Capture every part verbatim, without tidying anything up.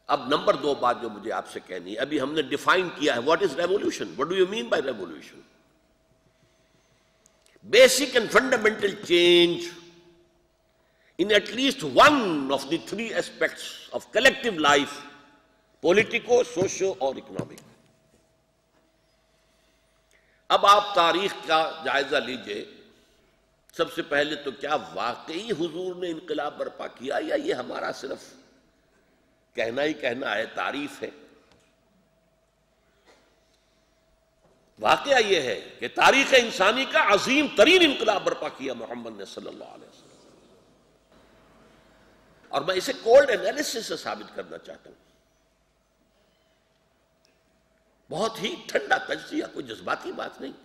اب نمبر دو بات جو مجھے آپ سے کہنی ہے، ابھی ہم نے ڈیفائن کیا ہے what is revolution, what do you mean by revolution? Basic and fundamental change in at least one of the three aspects of collective life, politico, socio اور economic. اب آپ تاریخ کا جائزہ لیجئے، سب سے پہلے تو کیا واقعی حضور نے انقلاب برپا کیا یا یہ ہمارا صرف کہنا ہی کہنا ہے، تعریف ہے؟ واقعہ یہ ہے کہ تاریخ انسانی کا عظیم ترین انقلاب برپا کیا محمد نے صلی اللہ علیہ وسلم، اور میں اسے کولڈ انالیسس سے ثابت کرنا چاہتا ہوں، بہت ہی ٹھنڈا تجزیہ، کوئی جذباتی بات نہیں۔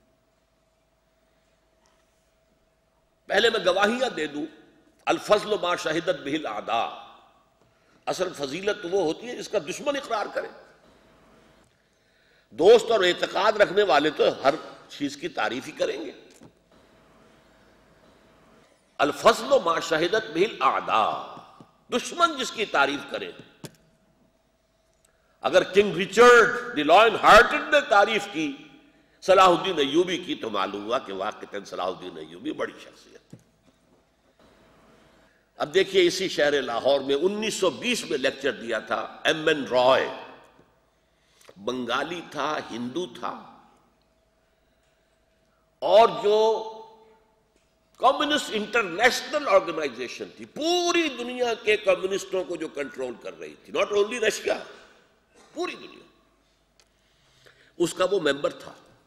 پہلے میں گواہیاں دے دوں، الفضل ما شہدت بہ الاعداء، اصل فضیلت وہ ہوتی ہے جس کا دشمن اقرار کرے۔ دوست اور اعتقاد رکھنے والے تو ہر چیز کی تعریف ہی کریں گے۔ الفضل ما شہدت بہ الاعداء، دشمن جس کی تعریف کرے۔ اگر king Richard the lion hearted نے تعریف کی صلاح الدین ایوبی کی، تو معلوم ہوا کہ واقعتاً صلاح الدین ایوبی بڑی شخصیت۔ اب دیکھیے، اسی شہر لاہور میں انیس سو بیس میں لیکچر دیا تھا ایم این رائے، بنگالی تھا، ہندو تھا، اور جو کمیونسٹ انٹرنیشنل آرگنائزیشن تھی، پوری دنیا کے کمیونسٹوں کو جو کنٹرول کر رہی تھی، ناٹ اونلی رشیا، پوری دنیا، اس کا وہ ممبر تھا۔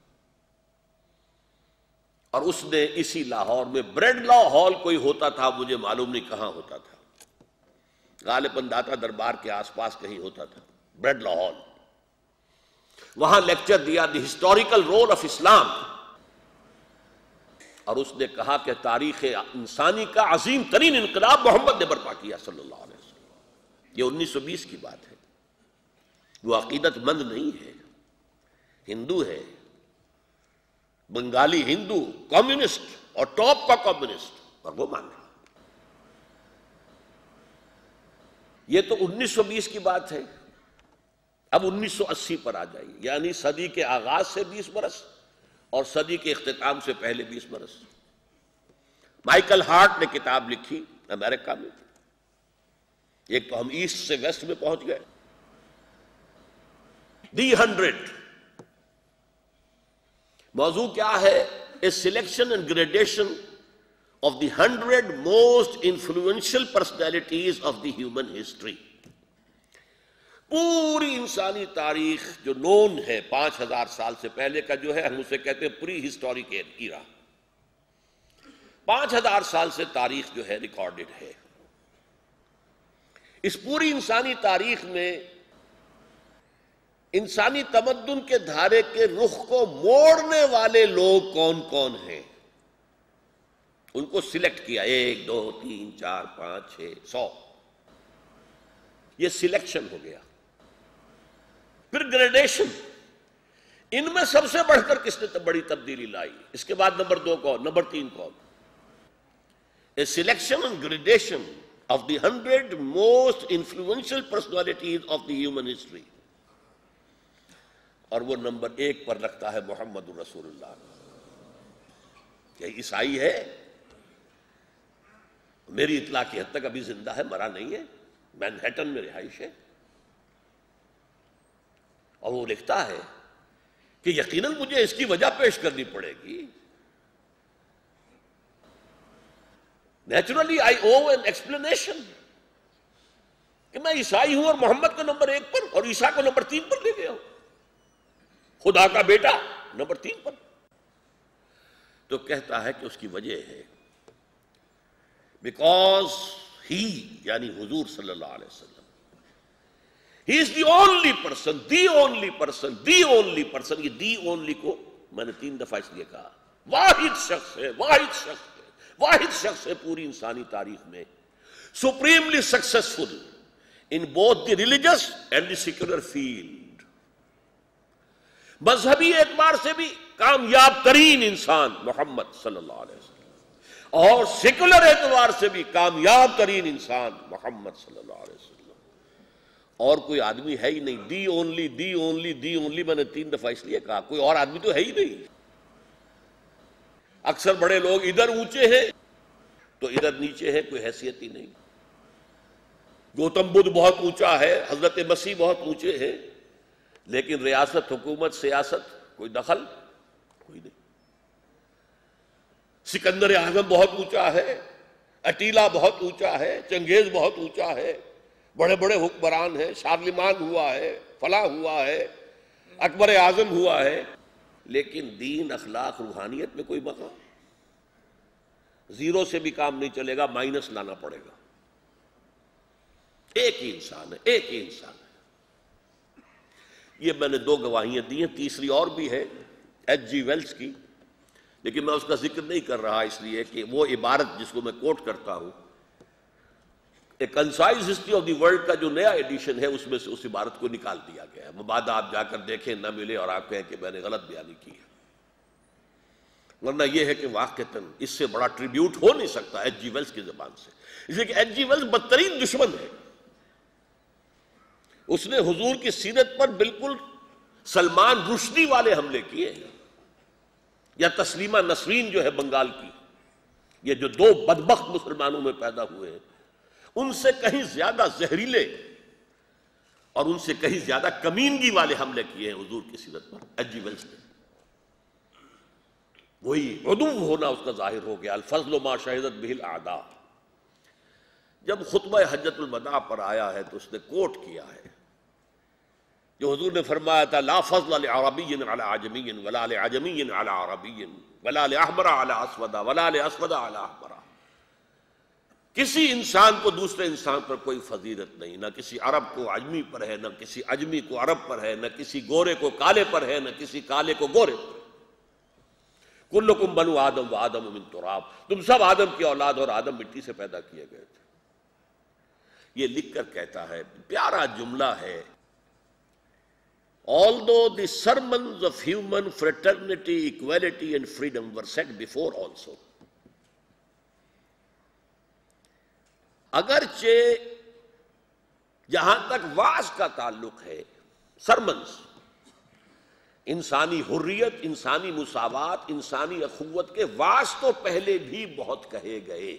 اور اس نے اسی لاہور میں بریڈ لا ہال کوئی ہوتا تھا، مجھے معلوم نہیں کہاں ہوتا تھا، غالباً داتا دربار کے آس پاس کہیں ہوتا تھا، بریڈ لا ہال، وہاں لیکچر دیا the historical role of Islam, اور اس نے کہا کہ تاریخ انسانی کا عظیم ترین انقلاب محمد نے برپا کیا صلی اللہ علیہ وسلم۔ یہ انیس سو بیس کی بات ہے۔ وہ عقیدت مند نہیں ہے، ہندو ہے، بنگالی ہندو، کمیونسٹ اور ٹاپ کا کمیونسٹ، اور وہ مان رہا۔ یہ تو انیس سو بیس کی بات ہے۔ اب انیس سو اسی پر آ جائیے، یعنی صدی کے آغاز سے بیس برس اور صدی کے اختتام سے پہلے بیس برس۔ مائیکل ہارٹ نے کتاب لکھی امریکہ میں، ایک تو ہم ایسٹ سے ویسٹ میں پہنچ گئے، دی ہنڈریڈ۔ موضوع کیا ہے؟ A selection and gradation of the hundred most influential personalities of the human history. پوری انسانی تاریخ جو نون ہے پانچ ہزار سال سے پہلے کا جو ہے، ہم اسے کہتے ہیں پری ہسٹورک ایرا، پانچ ہزار سال سے تاریخ جو ہے ریکارڈڈ ہے۔ اس پوری انسانی تاریخ میں انسانی تمدن کے دھارے کے رخ کو موڑنے والے لوگ کون کون ہیں، ان کو سلیکٹ کیا، ایک دو تین چار پانچ چھ سو، یہ سلیکشن ہو گیا۔ پھر گریڈیشن، ان میں سب سے بڑھ کر کس نے بڑی تبدیلی لائی؟ اس کے بعد نمبر دو کون، نمبر تین کون؟ A selection and gradation of the hundred most influential personalities of the human history, اور وہ نمبر ایک پر رکھتا ہے محمد الرسول اللہ۔ یہ عیسائی ہے، میری اطلاع کی حد تک ابھی زندہ ہے، مرا نہیں ہے، مینہٹن میں رہائش ہے، اور وہ لکھتا ہے کہ یقیناً مجھے اس کی وجہ پیش کرنی پڑے گی۔ Naturally I owe an explanation, کہ میں عیسائی ہوں اور محمد کو نمبر ایک پر اور عیسیٰ کو نمبر تین پر لے گیا ہوں، خدا کا بیٹا نمبر تین پر۔ تو کہتا ہے کہ اس کی وجہ ہے بیکاز ہی، یعنی حضور صلی اللہ علیہ وسلم، he is the only person, the only person, the only person. یہ دی اونلی کو میں نے تین دفعہ اس لیے کہا، واحد شخص ہے، واحد شخص ہے، واحد شخص ہے پوری انسانی تاریخ میں، supremely successful in both the religious and the secular field. مذہبی اعتبار سے بھی کامیاب ترین انسان محمد صلی اللہ علیہ وسلم، اور سیکولر اعتبار سے بھی کامیاب ترین انسان محمد صلی اللہ علیہ وسلم۔ اور کوئی آدمی ہے ہی نہیں. The only the only the only میں نے تین دفعہ اس لیے کہا کوئی اور آدمی تو ہے ہی نہیں. اکثر بڑے لوگ ادھر اونچے ہیں تو ادھر نیچے ہے، کوئی حیثیت ہی نہیں. گوتم بدھ بہت اونچا ہے، حضرت مسیح بہت اونچے ہیں، لیکن ریاست، حکومت، سیاست کوئی دخل کوئی نہیں. سکندر اعظم بہت اونچا ہے، اٹیلا بہت اونچا ہے، چنگیز بہت اونچا ہے، بڑے بڑے حکمران ہیں، شارلمان ہوا ہے، فلاں ہوا ہے، اکبر اعظم ہوا ہے، لیکن دین، اخلاق، روحانیت میں کوئی مقام. زیرو سے بھی کام نہیں چلے گا، مائنس لانا پڑے گا. ایک ہی انسان ہے، ایک ہی انسان ہے. یہ میں نے دو گواہیاں دی ہیں، تیسری اور بھی ہے ایچ جی ویلز کی، لیکن میں اس کا ذکر نہیں کر رہا اس لیے کہ وہ عبارت جس کو میں کوٹ کرتا ہوں، ایک concise history of the world کا جو نیا ایڈیشن ہے اس میں سے اس عبارت کو نکال دیا گیا ہے. مبادا آپ جا کر دیکھیں نہ ملے اور آپ کہیں کہ میں نے غلط بیانی کی ہے. ورنہ یہ ہے کہ واقعتاً اس سے بڑا ٹریبیوٹ ہو نہیں سکتا ایچ جی ویلز کی زبان سے، اس لیے کہ ایچ جی ویلز بدترین دشمن ہے. اس نے حضور کی سیرت پر بالکل سلمان رشدی والے حملے کیے ہیں، یا تسلیمہ نسرین جو ہے بنگال کی، یہ جو دو بدبخت مسلمانوں میں پیدا ہوئے ہیں، ان سے کہیں زیادہ زہریلے اور ان سے کہیں زیادہ کمینگی والے حملے کیے ہیں حضور کی سیرت پر ایچ جی ویلز نے. وہی عدو ہونا اس کا ظاہر ہو گیا. الفضل ما شہدت بہ الاعداء. جب خطبہ حجۃ الوداع پر آیا ہے تو اس نے کوٹ کیا ہے جو حضور نے فرمایا تھا: لا فضل لعربی علی عجمی ولا لعجمی علی عربی ولا لاحمر علی اسود ولا لاسود علی احمر. کسی انسان کو دوسرے انسان پر کوئی فضیلت نہیں، نہ کسی عرب کو عجمی پر ہے، نہ کسی عجمی کو عرب پر ہے، نہ کسی گورے کو کالے پر ہے، نہ کسی کالے کو گورے پر. کلکم بنو آدم و آدم من تراب. تم سب آدم کی اولاد اور آدم مٹی سے پیدا کیے گئے تھے. یہ لکھ کر کہتا ہے، پیارا جملہ ہے: Although the sermons of human fraternity, equality and freedom were said before also. اگرچہ جہاں تک وعظ کا تعلق ہے، سرمنز، انسانی حریت، انسانی مساوات، انسانی اخوت کے وعظ تو پہلے بھی بہت کہے گئے.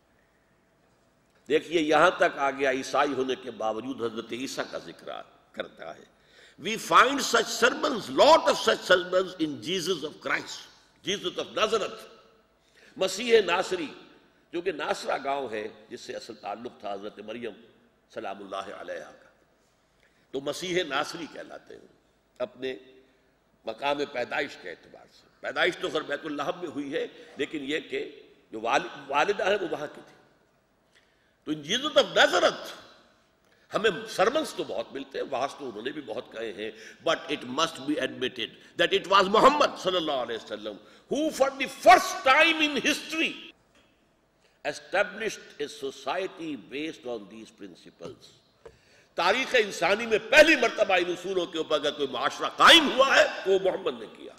دیکھیے یہاں تک آ گیا، عیسائی ہونے کے باوجود حضرت عیسیٰ کا ذکر کرتا ہے. We find such sermons, lot of such sermons in Jesus of Christ, Jesus of Nazareth. مسیح ناصری، جو کہ ناصرہ گاؤں ہے جس سے اصل تعلق تھا حضرت مریم سلام اللہ علیہا کا، تو مسیح ناصری کہلاتے ہیں اپنے مقام پیدائش کے اعتبار سے. پیدائش تو خیر بیت اللحم میں ہوئی ہے، لیکن یہ کہ جو والدہ ہے وہ وہاں کی تھی. تو ان جیزس آف نازرت ہمیں سرمنس تو بہت ملتے ہیں، وعظ تو انہوں نے بھی بہت کہے ہیں، but it must be admitted that it was Muhammad صلی اللہ علیہ وسلم who for the first time in history established a society based on these principles. تاریخ انسانی میں پہلی مرتبہ ان اصولوں کے اوپر اگر کوئی معاشرہ قائم ہوا ہے تو وہ محمد نے کیا.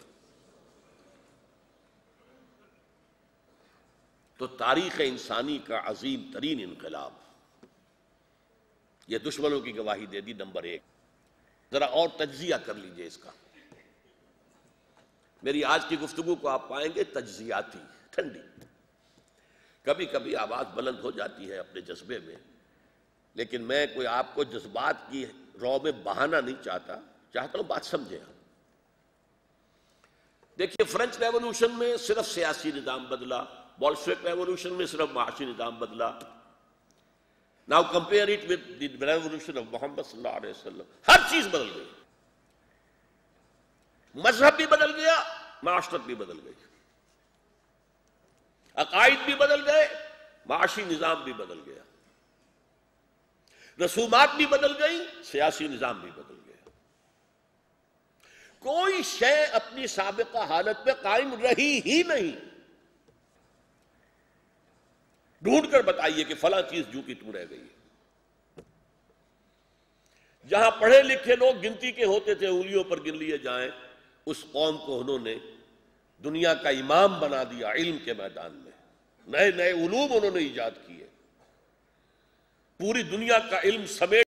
تو تاریخ انسانی کا عظیم ترین انقلاب، یہ دشمنوں کی گواہی دے دی. نمبر ایک، ذرا اور تجزیہ کر لیجئے اس کا. میری آج کی گفتگو کو آپ پائیں گے تجزیاتی، ٹھنڈی. کبھی کبھی آواز بلند ہو جاتی ہے اپنے جذبے میں، لیکن میں کوئی آپ کو جذبات کی رو میں بہانا نہیں چاہتا، چاہتا ہوں بات سمجھیں. دیکھیے فرینچ ریولوشن میں صرف سیاسی نظام بدلا، بولشوک ریولوشن میں صرف معاشی نظام بدلا. Now compare it with the revolution of Muhammad صلی اللہ علیہ وسلم. ہر چیز بدل گئی، مذہب بھی بدل گیا، معاشرت بھی بدل گئی، عقائد بھی بدل گئے، معاشی نظام بھی بدل گیا، رسومات بھی بدل گئی، سیاسی نظام بھی بدل گیا. کوئی شے اپنی سابقہ حالت پہ قائم رہی ہی نہیں. ڈھونڈ کر بتائیے کہ فلاں چیز جو کی تم رہ گئی. جہاں پڑھے لکھے لوگ گنتی کے ہوتے تھے، انگلیوں پر گن لیے جائیں، اس قوم کو انہوں نے دنیا کا امام بنا دیا. علم کے میدان میں نئے نئے علوم انہوں نے ایجاد کیے، پوری دنیا کا علم سمیٹ